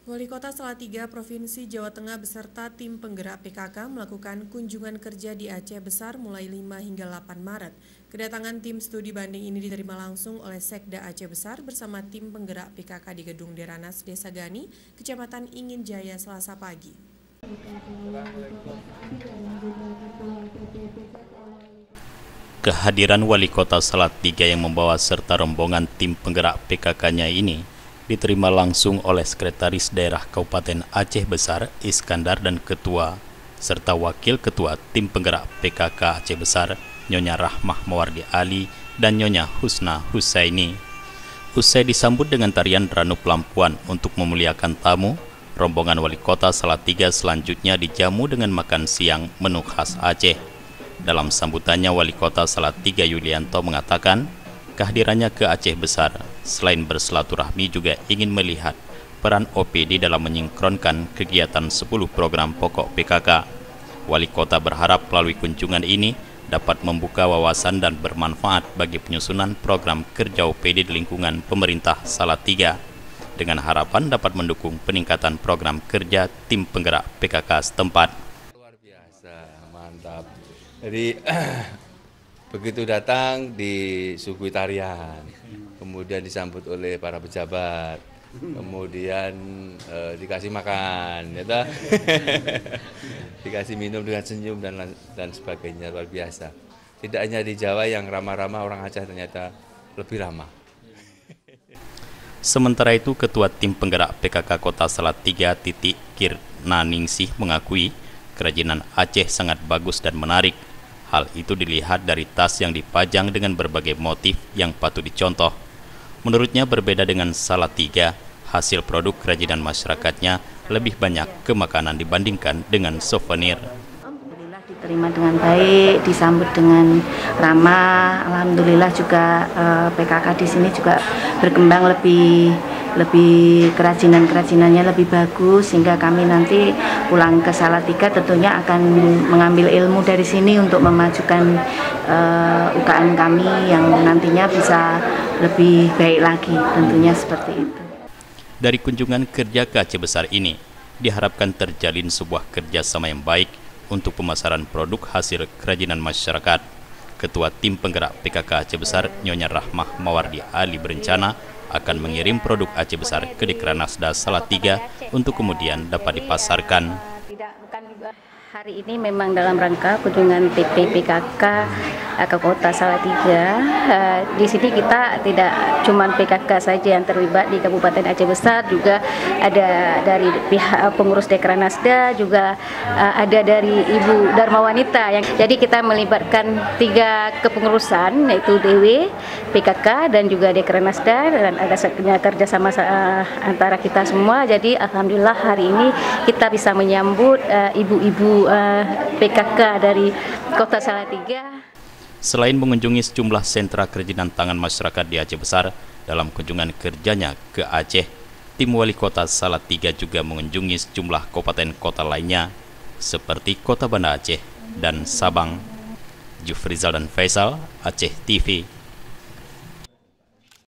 Wali Kota Salatiga Provinsi Jawa Tengah beserta tim penggerak PKK melakukan kunjungan kerja di Aceh Besar mulai 5 hingga 8 Maret. Kedatangan tim studi banding ini diterima langsung oleh Sekda Aceh Besar bersama tim penggerak PKK di Gedung Deranas Desa Gani, Kecamatan Ingin Jaya, Selasa pagi. Kehadiran Wali Kota Salatiga yang membawa serta rombongan tim penggerak PKK-nya ini diterima langsung oleh Sekretaris Daerah Kabupaten Aceh Besar Iskandar dan Ketua, serta Wakil Ketua Tim Penggerak PKK Aceh Besar Nyonya Rahmah Mawardi Ali dan Nyonya Husna Husaini. Usai disambut dengan tarian Ranu Pelampuan untuk memuliakan tamu, rombongan Wali Kota Salatiga selanjutnya dijamu dengan makan siang menu khas Aceh. Dalam sambutannya, Wali Kota Salatiga Yulianto mengatakan kehadirannya ke Aceh Besar selain bersilaturahmi juga ingin melihat peran OPD dalam menyingkronkan kegiatan 10 program pokok PKK. Wali Kota berharap melalui kunjungan ini dapat membuka wawasan dan bermanfaat bagi penyusunan program kerja OPD di lingkungan pemerintah Salatiga, dengan harapan dapat mendukung peningkatan program kerja tim penggerak PKK setempat. Luar biasa, mantap. Jadi begitu datang disuguhi tarian, kemudian disambut oleh para pejabat, kemudian dikasih makan, ya toh? Dikasih minum dengan senyum dan sebagainya, luar biasa. Tidak hanya di Jawa yang ramah-ramah, orang Aceh ternyata lebih ramah. Sementara itu, Ketua Tim Penggerak PKK Kota Salatiga Titik Kirnaningsih mengakui kerajinan Aceh sangat bagus dan menarik. Hal itu dilihat dari tas yang dipajang dengan berbagai motif yang patut dicontoh. Menurutnya berbeda dengan Salatiga, hasil produk kerajinan masyarakatnya lebih banyak ke makanan dibandingkan dengan souvenir. Alhamdulillah diterima dengan baik, disambut dengan ramah. Alhamdulillah juga PKK di sini juga berkembang lebih kerajinan-kerajinannya lebih bagus, sehingga kami nanti pulang ke Salatiga tentunya akan mengambil ilmu dari sini untuk memajukan UKM kami yang nantinya bisa lebih baik lagi, tentunya seperti itu. Dari kunjungan kerja ke Aceh Besar ini, diharapkan terjalin sebuah kerjasama yang baik untuk pemasaran produk hasil kerajinan masyarakat. Ketua Tim Penggerak PKK Aceh Besar Nyonya Rahmah Mawardi Ali berencana akan mengirim produk Aceh Besar ke Dekranasda Salatiga untuk kemudian dapat dipasarkan. Hari ini memang dalam rangka kunjungan TP PKK ke Kota Salatiga. Di sini kita tidak cuma PKK saja yang terlibat di Kabupaten Aceh Besar, juga ada dari pihak pengurus Dekranasda, juga ada dari Ibu Dharma Wanita. Jadi kita melibatkan 3 kepengurusan, yaitu DW, PKK dan juga Dekranasda, dan ada kerjasama antara kita semua. Jadi alhamdulillah hari ini kita bisa menyambut ibu-ibu PKK dari Kota Salatiga. Selain mengunjungi sejumlah sentra kerajinan tangan masyarakat di Aceh Besar, dalam kunjungan kerjanya ke Aceh, tim Wali Kota Salatiga juga mengunjungi sejumlah kabupaten kota lainnya seperti Kota Banda Aceh dan Sabang. Jufrizal dan Faisal, Aceh TV.